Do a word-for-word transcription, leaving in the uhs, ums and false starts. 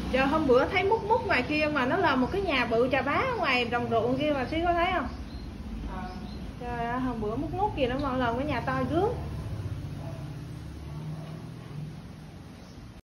Trời, hôm bữa thấy múc múc ngoài kia mà nó là một cái nhà bự chà bá ngoài đồng ruộng kia mà xí có thấy không? Trời ơi, hôm bữa múc múc gì nó mà là cái nhà to gớm.